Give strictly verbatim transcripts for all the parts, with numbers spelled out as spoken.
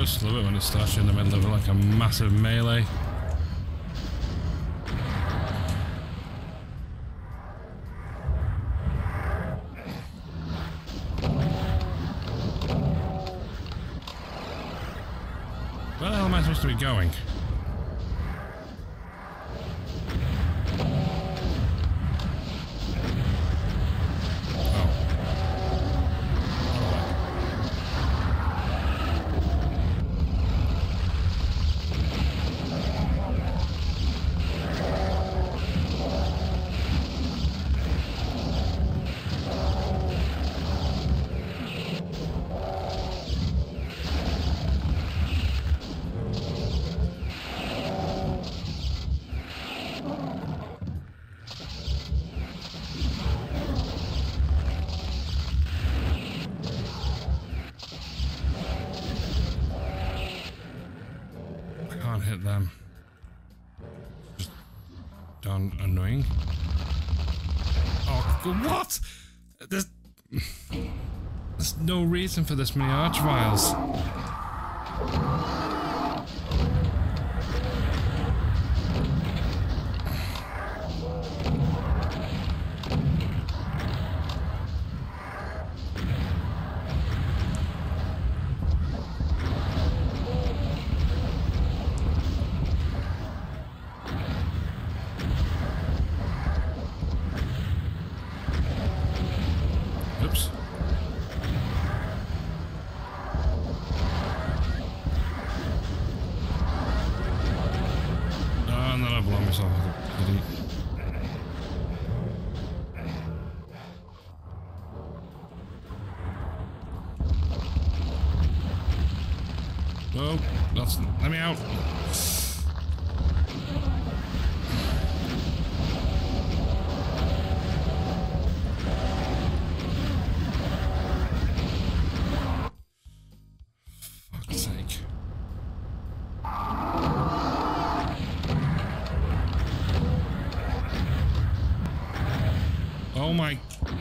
just love it when it starts you in the middle of like a massive melee. Where the hell am I supposed to be going? Hit them. Just darn annoying. Oh, God, what? There's, there's no reason for this many arch vials. Oh, that's, let me out. Fuck's sake. Oh my.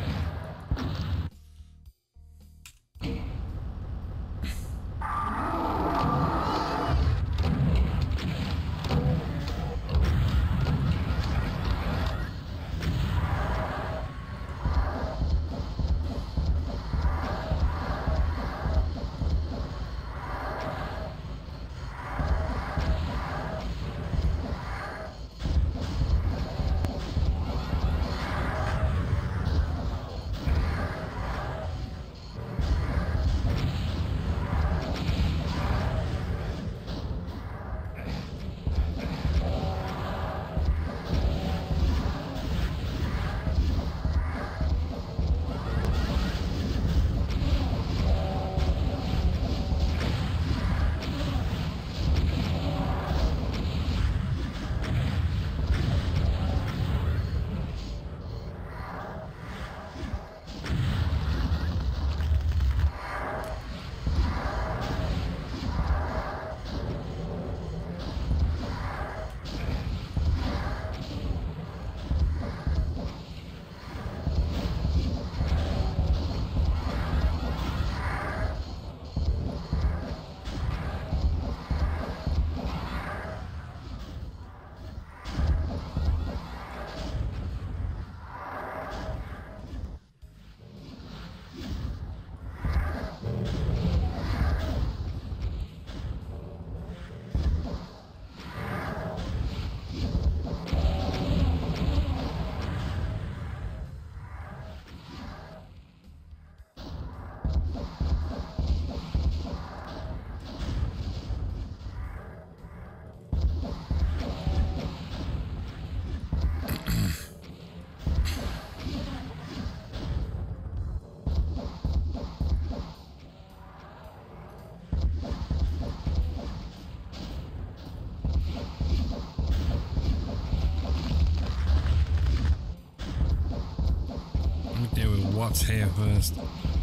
What's here first?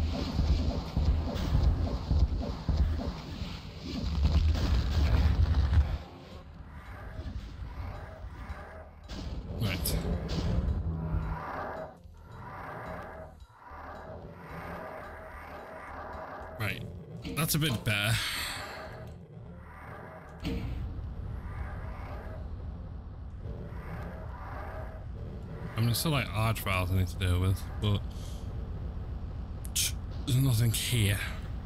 Right. Right. That's a bit better. I mean, there's still like arch files I need to deal with, but there's nothing here.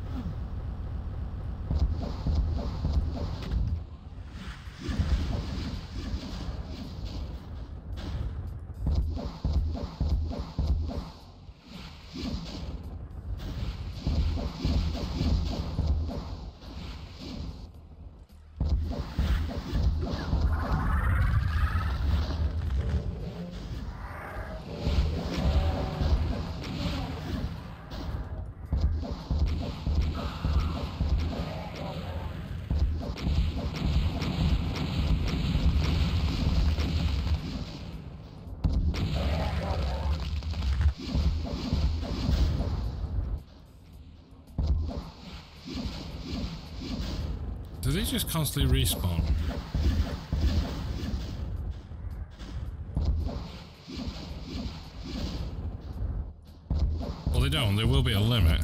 Do they just constantly respawn? Well, they don't. There will be a limit.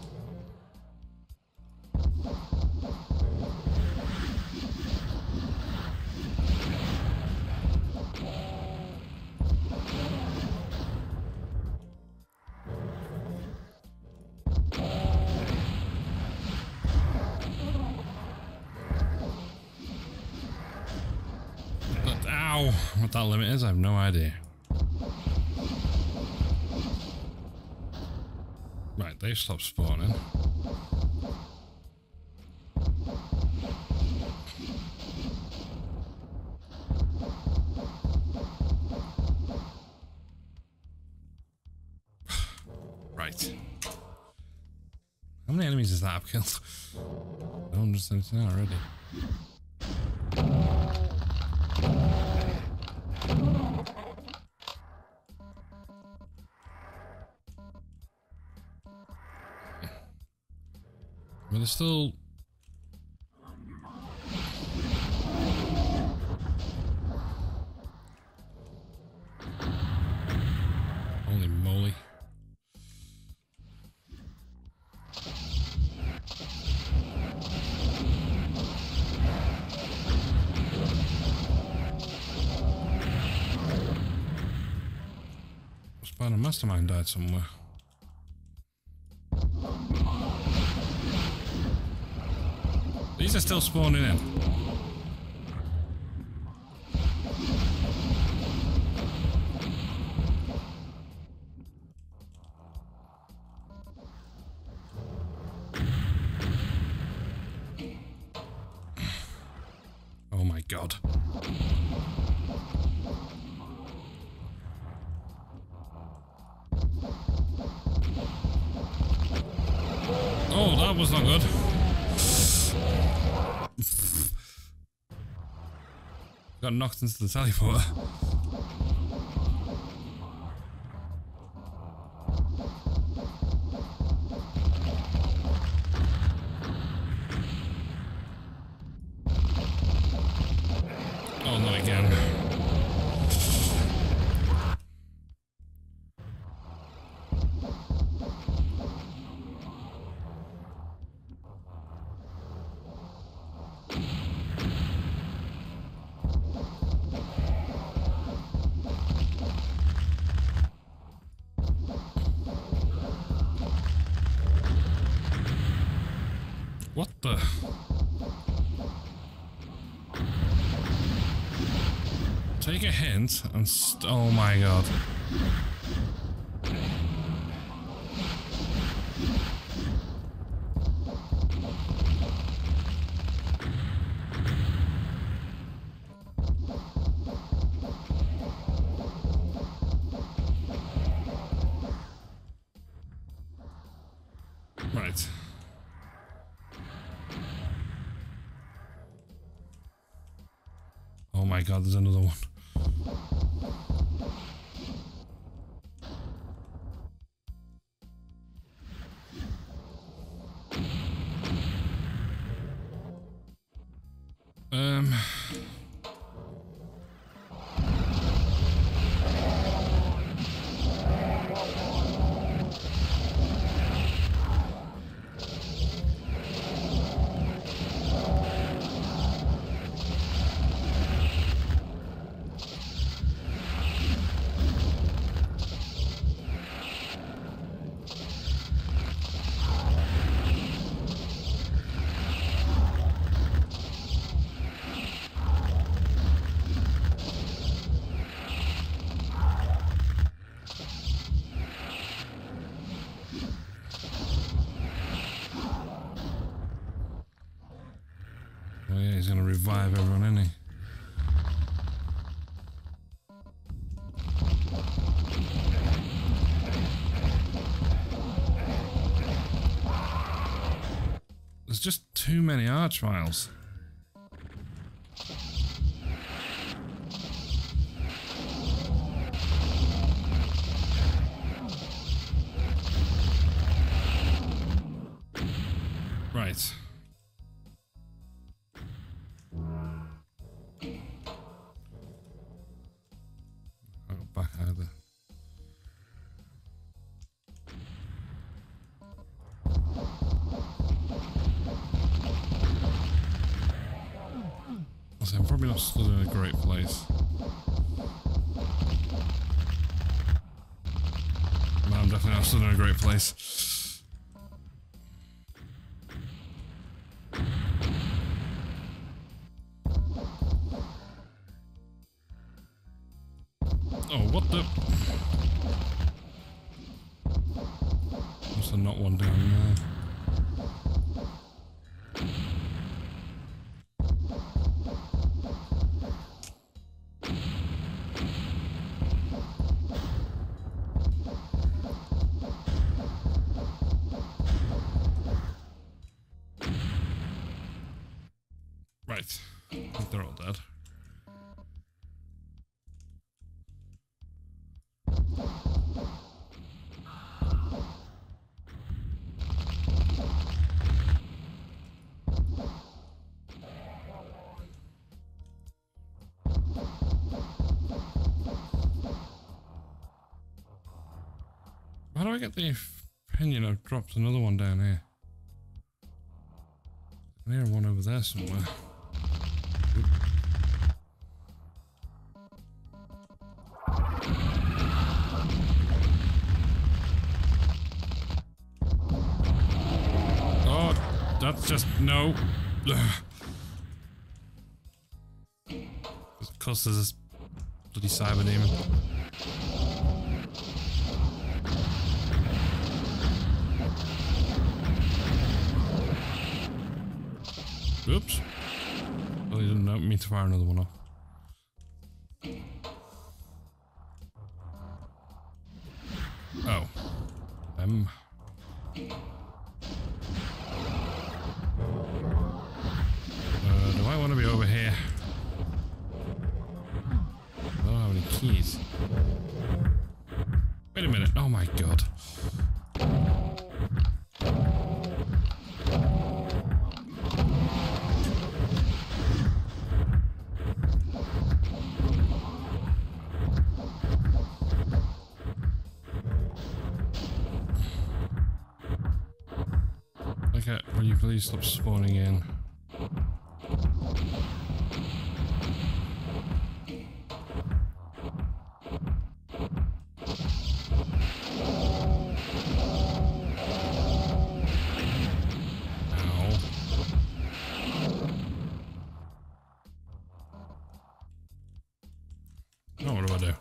What that limit is, I have no idea. Right, they've stopped spawning. Right. How many enemies has that I've killed? one hundred seventy-nine already. But there's still... Holy moly. Spider Mastermind died somewhere. These are still spawning in. Oh my god. Oh, that was not good. Got knocked into the teleporter. Oh, not again. What the? Take a hint and st- oh my god. Right. Oh my god, there's another one. Um... gonna revive everyone, isn't he? There's just too many archviles. Right. I got back out of there. Also, I'm probably not stood in a great place. But I'm definitely not stood in a great place. Oh, what the? Must have not one down there. Right. I think they're all dead. How do I get the opinion I've dropped another one down here? I hear one over there somewhere. Oop. Oh, that's just no. Of course, there's this bloody cyber demon. Oops. Well, he didn't mean to fire another one off. Oh. Um. Uh, do I want to be over here? I don't have any keys. Wait a minute. Oh my god. Okay, will you please stop spawning in? Now what do I do?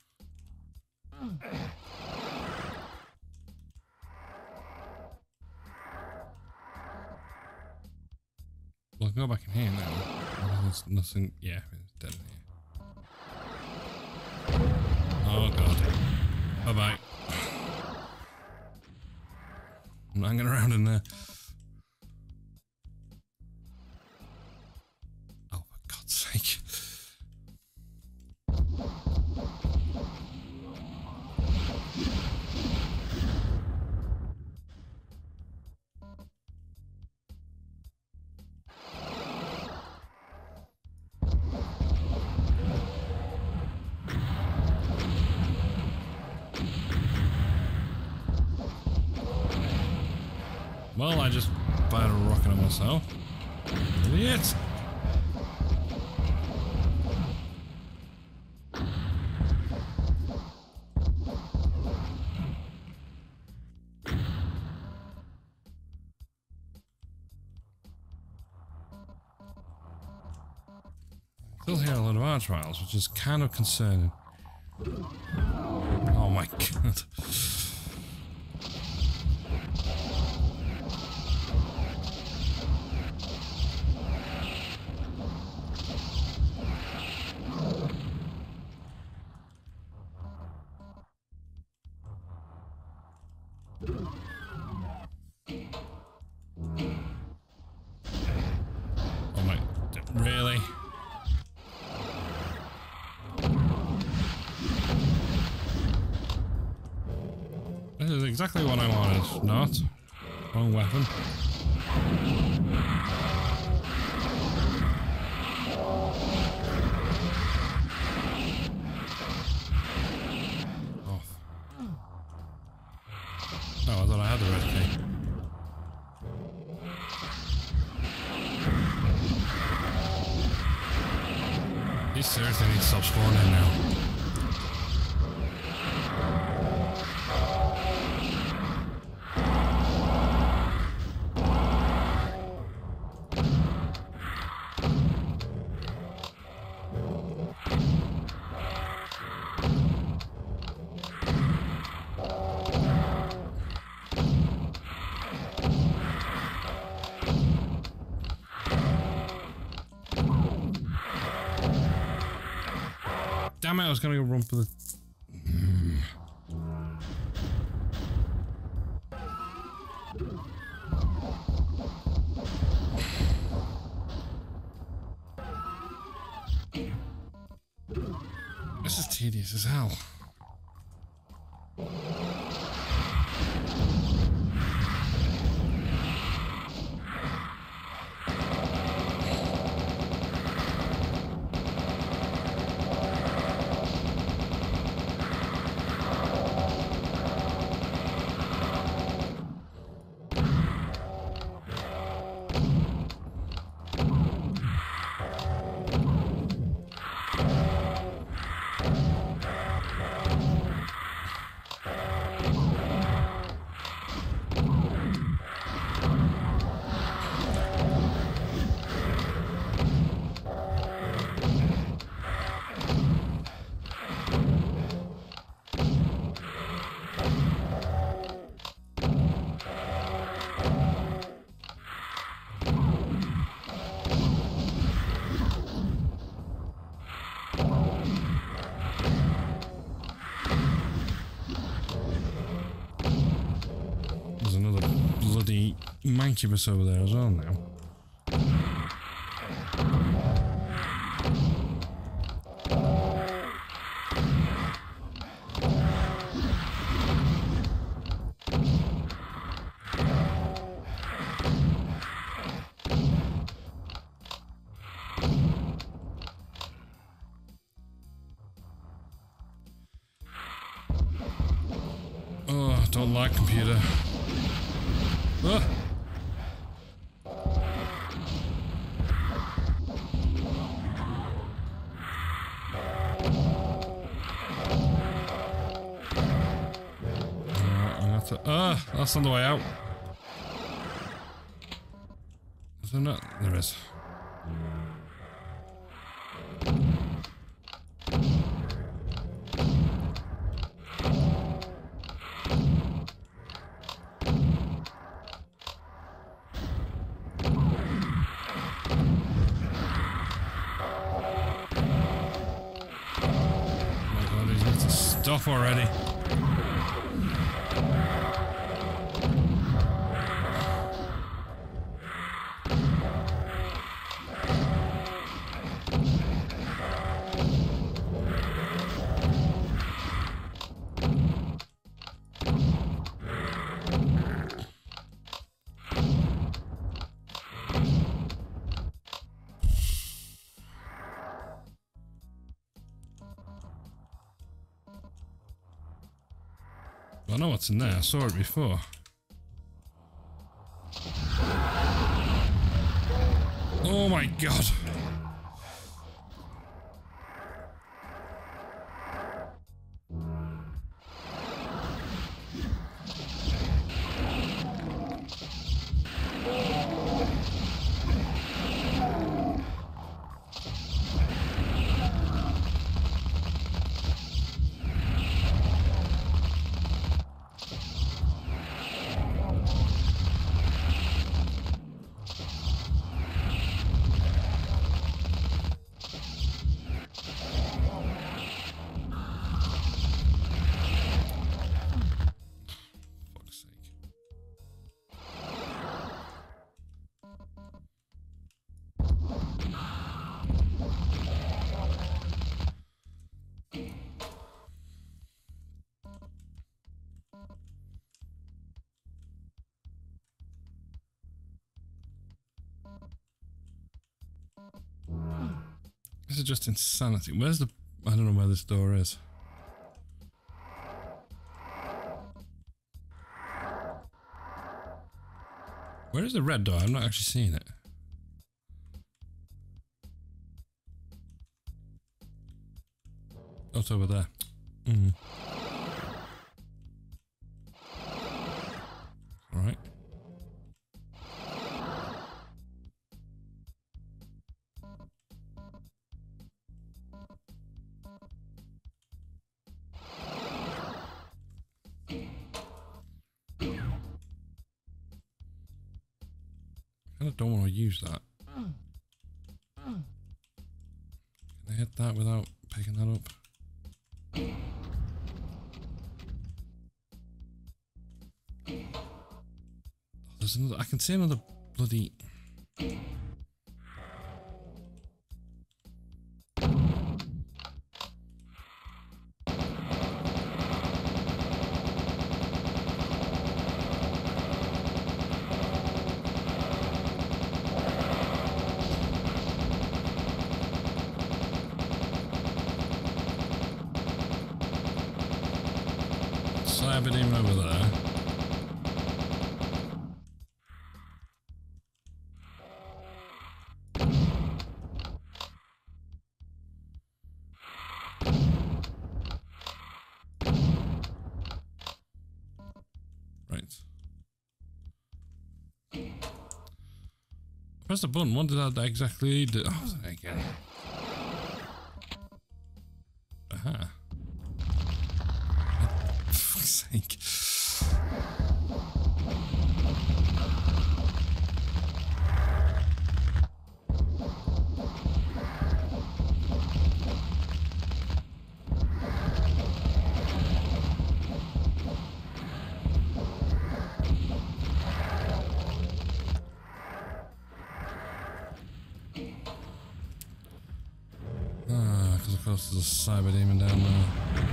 Well, I can go back in here now. There's nothing. Yeah, it's dead in here. Oh god. Bye bye. I'm not hanging around in there. Oh, for God's sake. Well, I just fired a rocket on myself. Idiot! Still hear a lot of arch trials, which is kind of concerning. Oh my god. Oh my, really? This is exactly what I wanted. Not. Wrong weapon. Off. Oh, I thought I had the red key. These seriously need to stop spawning now. Damn it, I was gonna go run for the... Mm. This is tedious as hell. Incubus over there as well now. Oh, don't like computer. Oh. Ah, uh, that's on the way out. Is there not? There is. Oh my god, these need to stop already. I know what's in there, I saw it before. Oh my god! are just insanity. Where's the... I don't know where this door is. Where is the red door? I'm not actually seeing it. Oh, it's over there. Mm. Alright. I don't want to use that. Can I hit that without picking that up? Oh, there's another. I can see another bloody. Cyber demon over there. Right. Press the button. What did that exactly do? Oh, again. Aha. Sake. Ah, because of course there's a cyber demon down there.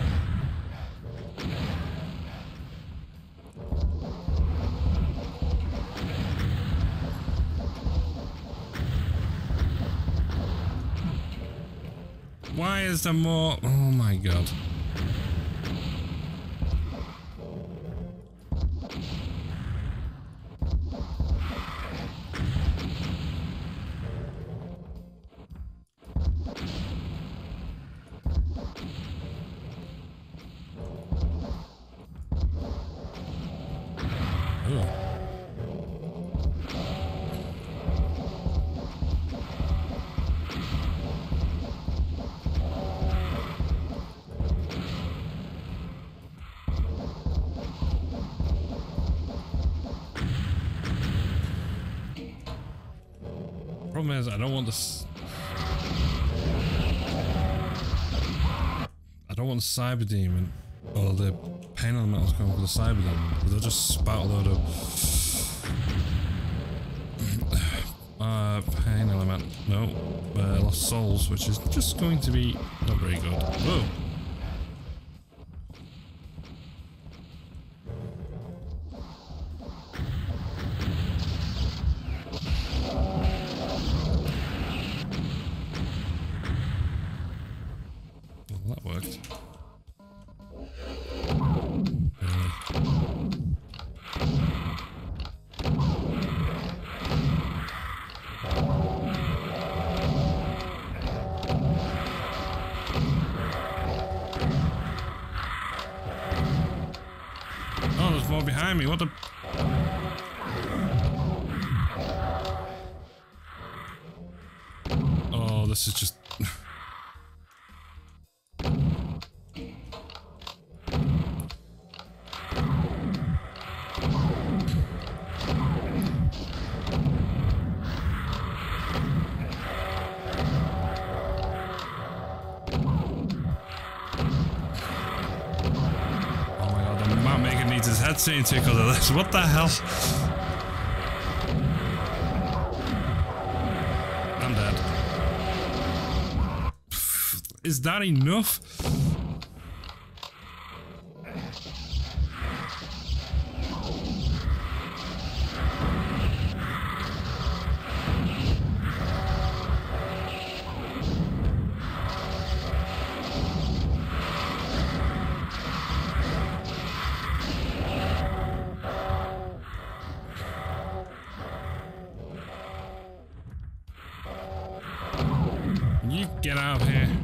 Why is there more? Oh my god. Problem is, I don't want this. I don't want the cyber demon or the pain elementals going for the cyber demon because they'll just spout a load of uh, pain element. No, uh, lost souls, which is just going to be not very good. Whoa. That worked. Really. Oh, there's more behind me. What the? Oh, this is just. His head seen because of this. What the hell? I'm dead. Is that enough? Get out of here.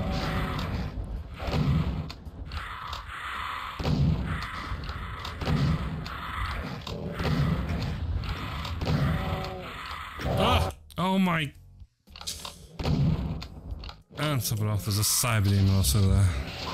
Ah! Oh my. And top it off, there's a cyber demon also there.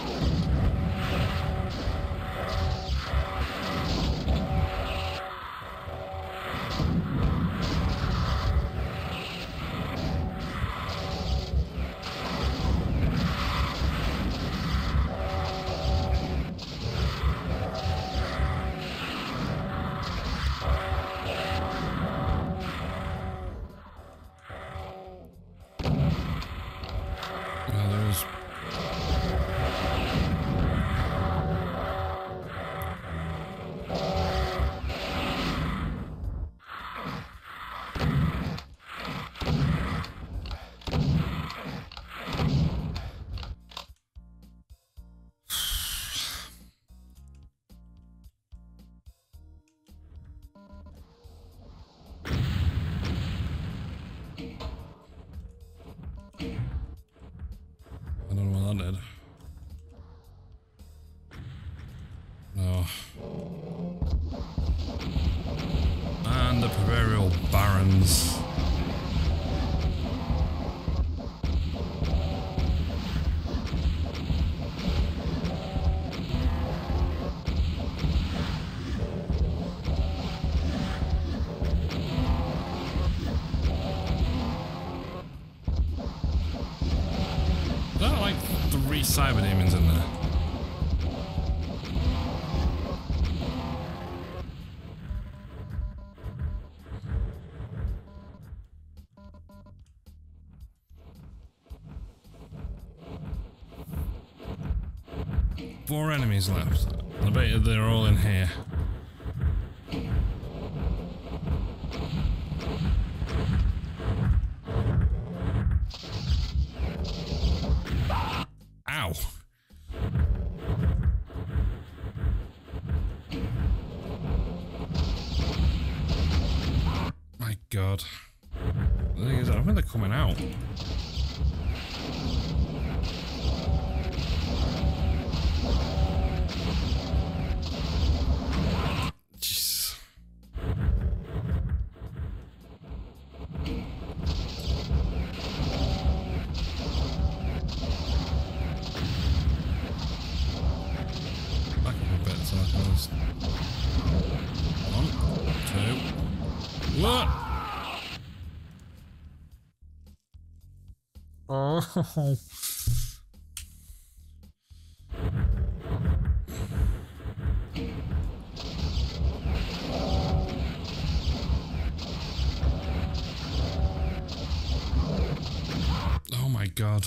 I don't know what that did. No. And the proverbial barons. There are like three cyber demons in there. Four enemies left. I bet you they're all in here. Ow. My God. The thing is, I don't think they're coming out. Jeez. Back up a bit so I can just... One, two... What? Oh. Oh my God.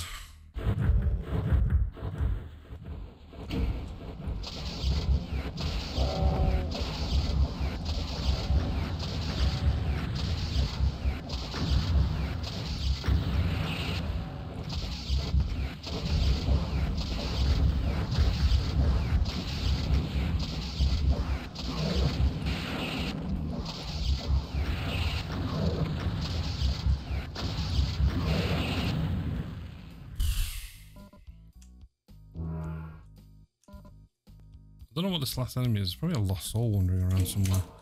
I don't know what this last enemy is. It's probably a lost soul wandering around somewhere.